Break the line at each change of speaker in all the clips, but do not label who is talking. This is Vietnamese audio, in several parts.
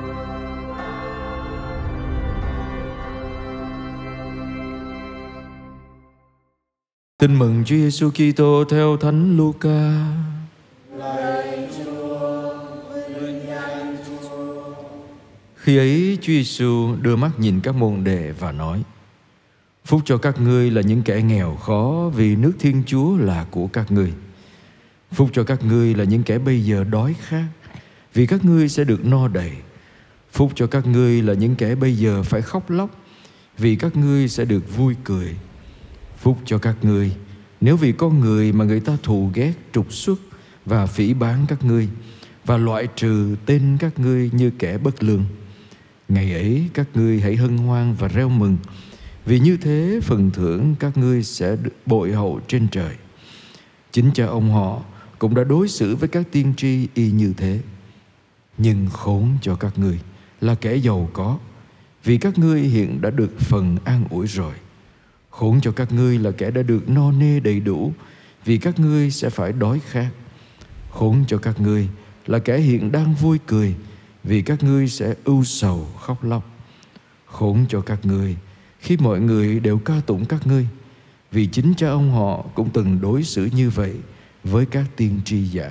Tin mừng Chúa Giêsu Kitô theo Thánh Luca.
Lạy Chúa, vinh danh Chúa.
Khi ấy Chúa Giêsu đưa mắt nhìn các môn đệ và nói: Phúc cho các ngươi là những kẻ nghèo khó, vì nước Thiên Chúa là của các ngươi. Phúc cho các ngươi là những kẻ bây giờ đói khát, vì các ngươi sẽ được no đầy. Phúc cho các ngươi là những kẻ bây giờ phải khóc lóc, vì các ngươi sẽ được vui cười. Phúc cho các ngươi nếu vì con người mà người ta thù ghét, trục xuất và phỉ báng các ngươi, và loại trừ tên các ngươi như kẻ bất lương. Ngày ấy các ngươi hãy hân hoan và reo mừng, vì như thế phần thưởng các ngươi sẽ được bội hậu trên trời. Chính cha ông họ cũng đã đối xử với các tiên tri y như thế. Nhưng khốn cho các ngươi là kẻ giàu có, vì các ngươi hiện đã được phần an ủi rồi. Khốn cho các ngươi là kẻ đã được no nê đầy đủ, vì các ngươi sẽ phải đói khát. Khốn cho các ngươi là kẻ hiện đang vui cười, vì các ngươi sẽ ưu sầu khóc lóc. Khốn cho các ngươi khi mọi người đều ca tụng các ngươi, vì chính cha ông họ cũng từng đối xử như vậy với các tiên tri giả.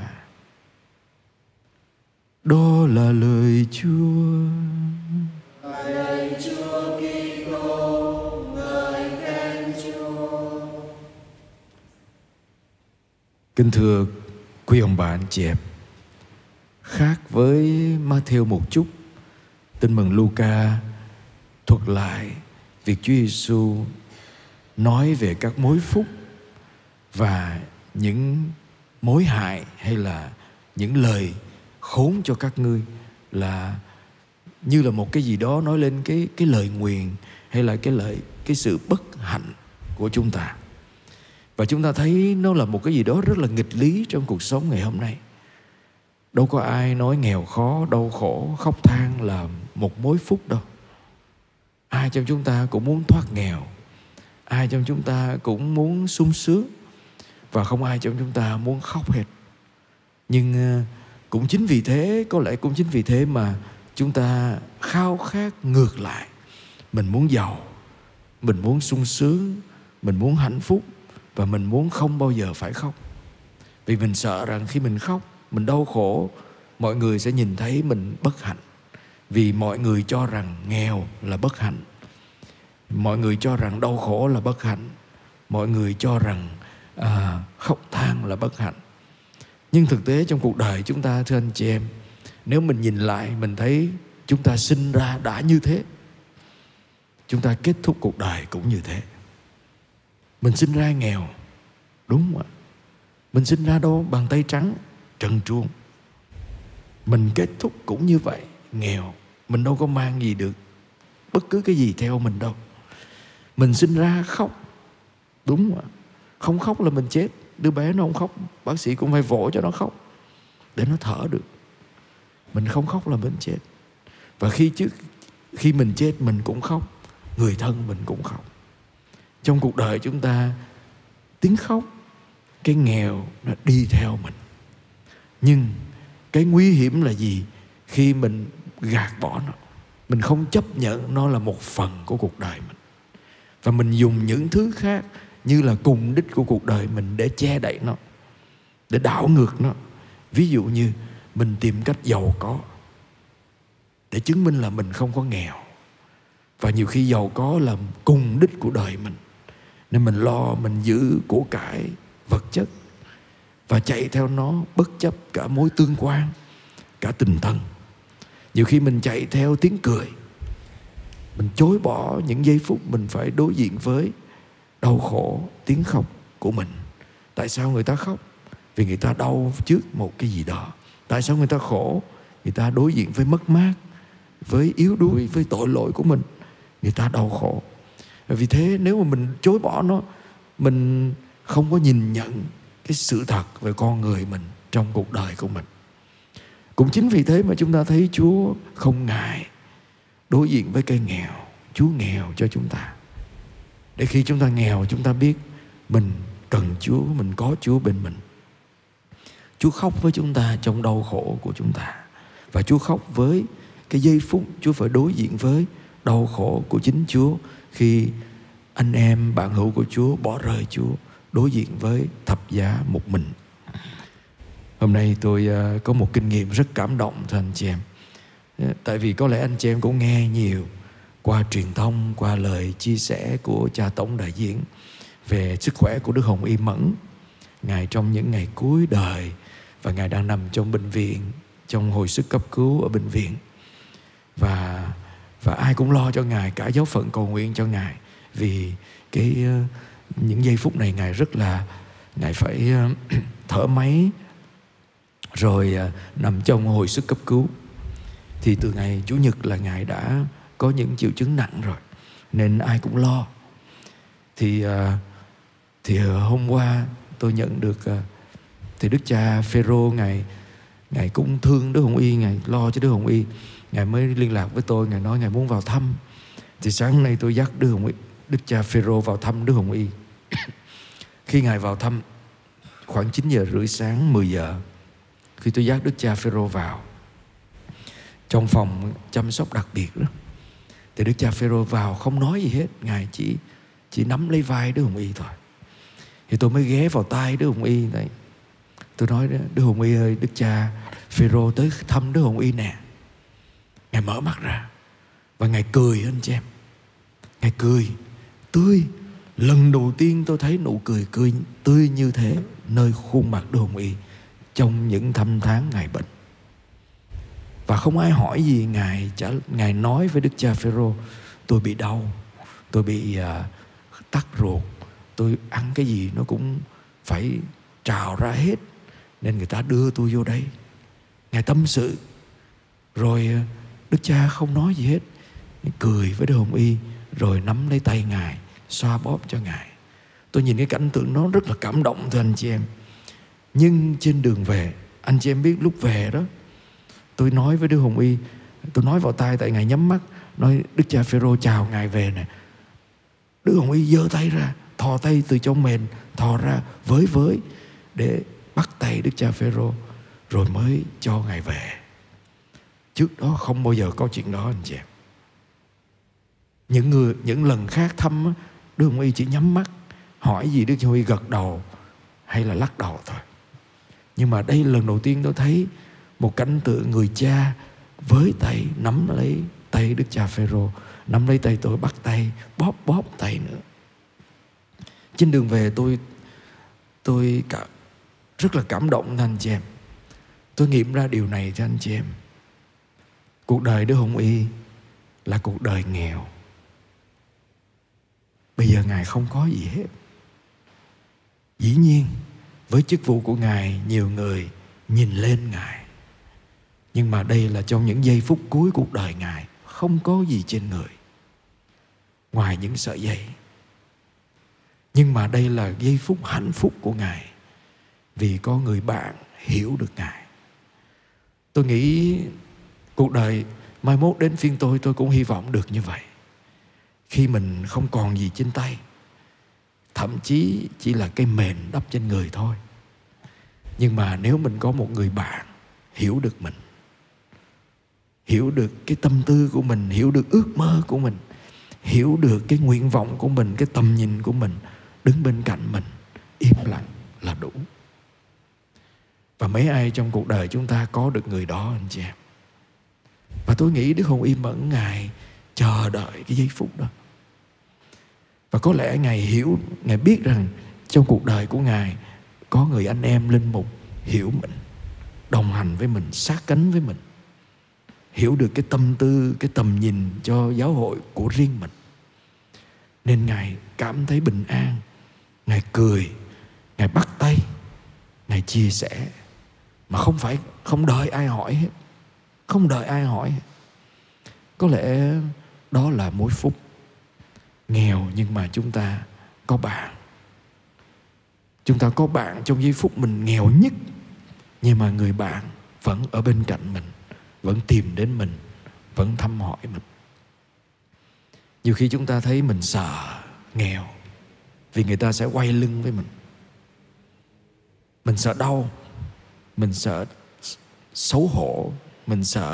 Đó là lời Chúa.
Lạy Chúa Kitô, ngợi khen Chúa.
Kính thưa quý ông bà anh chị em, khác với Ma-thêu một chút, Tin mừng Luca thuật lại việc Chúa Giêsu nói về các mối phúc và những mối hại, hay là những lời khốn cho các ngươi, là như là một cái gì đó nói lên cái lời nguyền, hay là cái sự bất hạnh của chúng ta. Và chúng ta thấy nó là một cái gì đó rất là nghịch lý trong cuộc sống ngày hôm nay. Đâu có ai nói nghèo khó, đau khổ, khóc than là một mối phúc đâu. Ai trong chúng ta cũng muốn thoát nghèo, ai trong chúng ta cũng muốn sung sướng, và không ai trong chúng ta muốn khóc hết. Nhưng cũng chính vì thế, có lẽ cũng chính vì thế mà chúng ta khao khát ngược lại. Mình muốn giàu, mình muốn sung sướng, mình muốn hạnh phúc, và mình muốn không bao giờ phải khóc. Vì mình sợ rằng khi mình khóc, mình đau khổ, mọi người sẽ nhìn thấy mình bất hạnh. Vì mọi người cho rằng nghèo là bất hạnh, mọi người cho rằng đau khổ là bất hạnh, mọi người cho rằng khóc than là bất hạnh. Nhưng thực tế trong cuộc đời chúng ta, thưa anh chị em, nếu mình nhìn lại, mình thấy chúng ta sinh ra đã như thế, chúng ta kết thúc cuộc đời cũng như thế. Mình sinh ra nghèo, đúng không ạ? Mình sinh ra đâu bàn tay trắng, trần truồng. Mình kết thúc cũng như vậy, nghèo. Mình đâu có mang gì được bất cứ cái gì theo mình đâu. Mình sinh ra khóc, đúng không ạ? Không khóc là mình chết. Đứa bé nó không khóc, bác sĩ cũng phải vỗ cho nó khóc để nó thở được. Mình không khóc là mình chết. Và khi mình chết mình cũng khóc, người thân mình cũng khóc. Trong cuộc đời chúng ta, tiếng khóc, cái nghèo nó đi theo mình. Nhưng cái nguy hiểm là gì? Khi mình gạt bỏ nó, mình không chấp nhận nó là một phần của cuộc đời mình, và mình dùng những thứ khác như là cùng đích của cuộc đời mình để che đậy nó, để đảo ngược nó. Ví dụ như mình tìm cách giàu có để chứng minh là mình không có nghèo. Và nhiều khi giàu có là cùng đích của đời mình, nên mình lo mình giữ của cải vật chất và chạy theo nó bất chấp cả mối tương quan, cả tình thân. Nhiều khi mình chạy theo tiếng cười, mình chối bỏ những giây phút mình phải đối diện với đau khổ, tiếng khóc của mình. Tại sao người ta khóc? Vì người ta đau trước một cái gì đó. Tại sao người ta khổ? Người ta đối diện với mất mát, với yếu đuối, với tội lỗi của mình. Người ta đau khổ. Vì thế nếu mà mình chối bỏ nó, mình không có nhìn nhận cái sự thật về con người mình trong cuộc đời của mình. Cũng chính vì thế mà chúng ta thấy Chúa không ngại đối diện với cái nghèo. Chúa nghèo cho chúng ta, để khi chúng ta nghèo, chúng ta biết mình cần Chúa, mình có Chúa bên mình. Chúa khóc với chúng ta trong đau khổ của chúng ta, và Chúa khóc với cái giây phút Chúa phải đối diện với đau khổ của chính Chúa, khi anh em bạn hữu của Chúa bỏ rơi Chúa, đối diện với thập giá một mình. Hôm nay tôi có một kinh nghiệm rất cảm động thưa anh chị em. Tại vì có lẽ anh chị em cũng nghe nhiều qua truyền thông, qua lời chia sẻ của cha tổng đại diện về sức khỏe của Đức Hồng Y Mẫn. Ngài trong những ngày cuối đời và Ngài đang nằm trong bệnh viện, trong hồi sức cấp cứu ở bệnh viện. Và ai cũng lo cho Ngài, cả giáo phận cầu nguyện cho Ngài. Vì những giây phút này Ngài phải thở máy, rồi nằm trong hồi sức cấp cứu. Thì từ ngày Chủ nhật là Ngài đã có những triệu chứng nặng rồi, nên ai cũng lo. Thì hôm qua tôi nhận được thì Đức cha Phêrô Ngài cũng thương Đức Hồng Y, Ngài lo cho Đức Hồng Y. Ngài mới liên lạc với tôi, Ngài nói Ngài muốn vào thăm. Thì sáng nay tôi dắt Đức cha Phêrô vào thăm Đức Hồng Y. Khi Ngài vào thăm khoảng 9 giờ rưỡi sáng, 10 giờ, khi tôi dắt Đức cha Phêrô vào trong phòng chăm sóc đặc biệt đó, thì Đức cha Phêrô vào không nói gì hết. Ngài chỉ nắm lấy vai Đức Hồng Y thôi. Thì tôi mới ghé vào tai Đức Hồng Y này. Tôi nói: Đức Hồng Y ơi, Đức cha Phêrô tới thăm Đức Hồng Y nè. Ngài mở mắt ra và Ngài cười anh chị em. Ngài cười tươi. Lần đầu tiên tôi thấy nụ cười tươi như thế nơi khuôn mặt Đức Hồng Y trong những năm tháng Ngài bệnh. Và không ai hỏi gì, Ngài nói với Đức cha Phêrô: tôi bị đau, tôi bị tắc ruột, tôi ăn cái gì nó cũng phải trào ra hết, nên người ta đưa tôi vô đây. Ngài tâm sự. Rồi Đức cha không nói gì hết, cười với Đức Hồng Y, rồi nắm lấy tay Ngài, xoa bóp cho Ngài. Tôi nhìn cái cảnh tượng nó rất là cảm động thưa anh chị em. Nhưng trên đường về, anh chị em biết lúc về đó, tôi nói với Đức Hồng Y, tôi nói vào tai, tại Ngài nhắm mắt, nói: Đức cha Phêrô chào Ngài về nè. Đức Hồng Y giơ tay ra, thò tay từ trong mền thò ra với để bắt tay Đức cha Phêrô, rồi mới cho Ngài về. Trước đó không bao giờ có chuyện đó anh chị em. Những lần khác thăm, Đức Hồng Y chỉ nhắm mắt, hỏi gì Đức Hồng Y gật đầu hay là lắc đầu thôi. Nhưng mà đây lần đầu tiên tôi thấy một cảnh tượng người cha với tay nắm lấy tay Đức cha Phêrô, nắm lấy tay tôi, bắt tay, bóp tay nữa. Trên đường về tôi rất là cảm động anh chị em. Tôi nghiệm ra điều này cho anh chị em. Cuộc đời Đức Hồng Y là cuộc đời nghèo. Bây giờ Ngài không có gì hết. Dĩ nhiên với chức vụ của Ngài, nhiều người nhìn lên Ngài. Nhưng mà đây là trong những giây phút cuối cuộc đời Ngài, không có gì trên người ngoài những sợi dây. Nhưng mà đây là giây phút hạnh phúc của Ngài, vì có người bạn hiểu được Ngài. Tôi nghĩ cuộc đời mai mốt đến phiên tôi cũng hy vọng được như vậy. Khi mình không còn gì trên tay, thậm chí chỉ là cái mền đắp trên người thôi, nhưng mà nếu mình có một người bạn hiểu được mình, hiểu được cái tâm tư của mình, hiểu được ước mơ của mình, hiểu được cái nguyện vọng của mình, cái tầm nhìn của mình, đứng bên cạnh mình, im lặng là đủ. Và mấy ai trong cuộc đời chúng ta có được người đó anh chị em. Và tôi nghĩ Đức Hồng Y Mẫn Ngài chờ đợi cái giây phút đó. Và có lẽ Ngài hiểu, Ngài biết rằng trong cuộc đời của Ngài có người anh em linh mục hiểu mình, đồng hành với mình, sát cánh với mình, hiểu được cái tâm tư, cái tầm nhìn cho giáo hội của riêng mình. Nên Ngài cảm thấy bình an. Ngài cười, Ngài bắt tay, Ngài chia sẻ, mà không đợi ai hỏi hết. Không đợi ai hỏi hết. Có lẽ đó là mối phúc. Nghèo nhưng mà chúng ta có bạn. Chúng ta có bạn trong giây phút mình nghèo nhất, nhưng mà người bạn vẫn ở bên cạnh mình, vẫn tìm đến mình, vẫn thăm hỏi mình. Nhiều khi chúng ta thấy mình sợ nghèo vì người ta sẽ quay lưng với mình. Mình sợ đau, mình sợ xấu hổ, mình sợ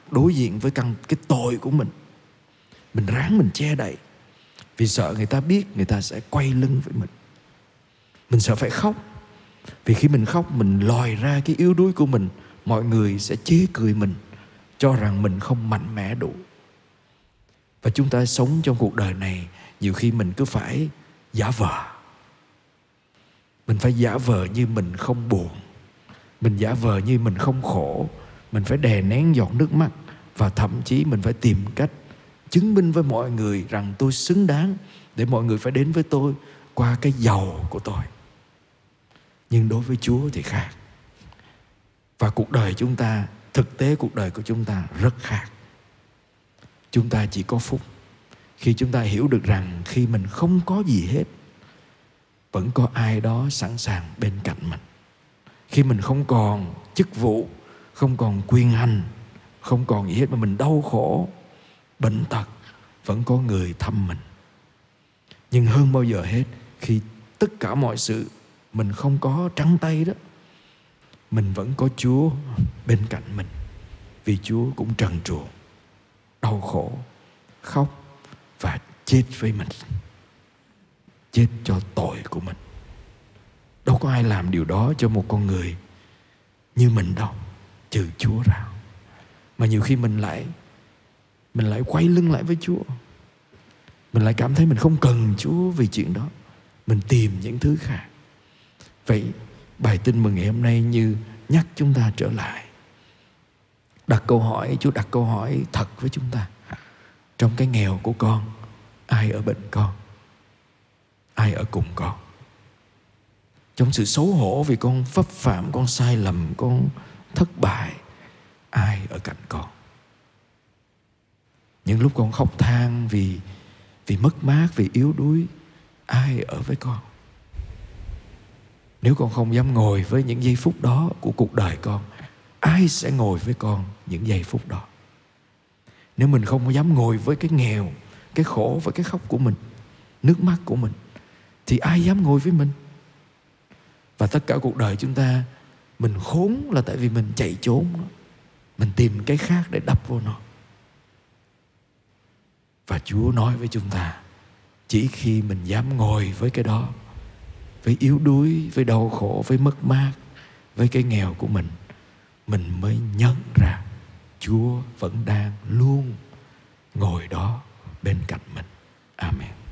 đối diện với cái tội của mình ráng mình che đậy, vì sợ người ta biết, người ta sẽ quay lưng với mình. Mình sợ phải khóc, vì khi mình khóc mình lòi ra cái yếu đuối của mình, mọi người sẽ chế cười mình, cho rằng mình không mạnh mẽ đủ. Và chúng ta sống trong cuộc đời này, nhiều khi mình cứ phải giả vờ. Mình phải giả vờ như mình không buồn, mình giả vờ như mình không khổ, mình phải đè nén giọt nước mắt, và thậm chí mình phải tìm cách chứng minh với mọi người rằng tôi xứng đáng để mọi người phải đến với tôi qua cái giàu của tôi. Nhưng đối với Chúa thì khác. Và cuộc đời chúng ta, thực tế cuộc đời của chúng ta rất khác. Chúng ta chỉ có phúc khi chúng ta hiểu được rằng khi mình không có gì hết, vẫn có ai đó sẵn sàng bên cạnh mình. Khi mình không còn chức vụ, không còn quyền hành, không còn gì hết mà mình đau khổ, bệnh tật, vẫn có người thăm mình. Nhưng hơn bao giờ hết, khi tất cả mọi sự mình không có trắng tay đó, mình vẫn có Chúa bên cạnh mình. Vì Chúa cũng trần truồng, đau khổ, khóc và chết với mình, chết cho tội của mình. Đâu có ai làm điều đó cho một con người như mình đâu, trừ Chúa ra. Mà nhiều khi mình lại quay lưng lại với Chúa. Mình lại cảm thấy mình không cần Chúa vì chuyện đó. Mình tìm những thứ khác. Vậy bài tin mừng ngày hôm nay như nhắc chúng ta trở lại, đặt câu hỏi. Chúa đặt câu hỏi thật với chúng ta. Trong cái nghèo của con, ai ở bên con? Ai ở cùng con? Trong sự xấu hổ vì con vấp phạm, con sai lầm, con thất bại, ai ở cạnh con? Những lúc con khóc than vì mất mát, vì yếu đuối, ai ở với con? Nếu con không dám ngồi với những giây phút đó của cuộc đời con, ai sẽ ngồi với con những giây phút đó? Nếu mình không dám ngồi với cái nghèo, cái khổ và cái khóc của mình, nước mắt của mình, thì ai dám ngồi với mình? Và tất cả cuộc đời chúng ta, mình khốn là tại vì mình chạy trốn nó, mình tìm cái khác để đắp vô nó. Và Chúa nói với chúng ta, chỉ khi mình dám ngồi với cái đó, với yếu đuối, với đau khổ, với mất mát, với cái nghèo của mình mới nhận ra Chúa vẫn đang luôn ngồi đó bên cạnh mình. Amen.